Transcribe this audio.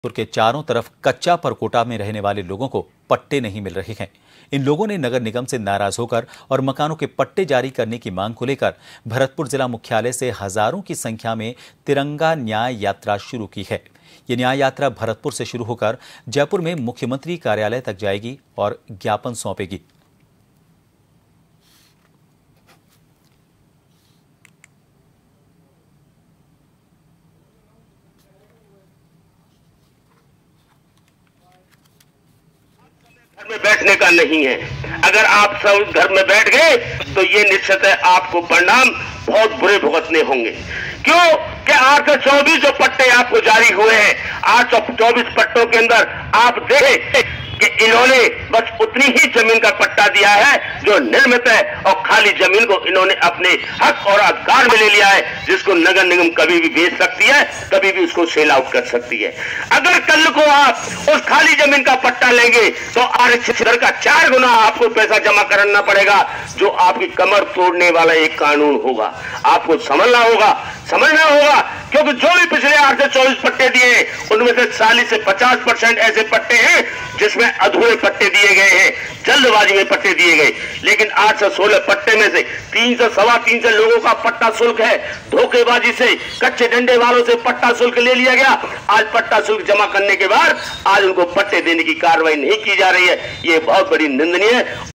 जयपुर के चारों तरफ कच्चा परकोटा में रहने वाले लोगों को पट्टे नहीं मिल रहे हैं। इन लोगों ने नगर निगम से नाराज होकर और मकानों के पट्टे जारी करने की मांग को लेकर भरतपुर जिला मुख्यालय से हजारों की संख्या में तिरंगा न्याय यात्रा शुरू की है। ये न्याय यात्रा भरतपुर से शुरू होकर जयपुर में मुख्यमंत्री कार्यालय तक जाएगी और ज्ञापन सौंपेगी। घर में बैठने का नहीं है। अगर आप सब घर में बैठ गए तो ये निश्चित है आपको परिणाम बहुत बुरे भुगतने होंगे। क्यों कि 824 जो पट्टे आपको जारी हुए हैं, 824 पट्टों के अंदर आप देखें कि इन्होंने बस उतनी ही जमीन का पट्टा दिया है जो निर्मित है और खाली जमीन को इन्होंने अपने हक और अधिकार में ले लिया है, जिसको नगर निगम कभी भी बेच सकती है, कभी भी उसको सेल आउट कर सकती है। अगर कल को आप उस खाली जमीन का पट्टा लेंगे तो आरक्षित दर का 4 गुना आपको पैसा जमा करना पड़ेगा, जो आपकी कमर तोड़ने वाला एक कानून होगा। आपको समझना होगा क्योंकि जो भी पिछले 824 पट्टे दिए उनमें से 40 से 50% ऐसे पट्टे हैं जिसमें अधूरे पट्टे दिए गए हैं, जल्दबाजी में पट्टे दिए गए। लेकिन 816 पट्टे में से 300 सवा 300 लोगों का पट्टा शुल्क है। धोखेबाजी से, कच्चे डंडे वालों से पट्टा शुल्क ले लिया गया। आज पट्टा शुल्क जमा करने के बाद आज उनको पट्टे देने की कार्रवाई नहीं की जा रही है। ये बहुत बड़ी निंदनीय है।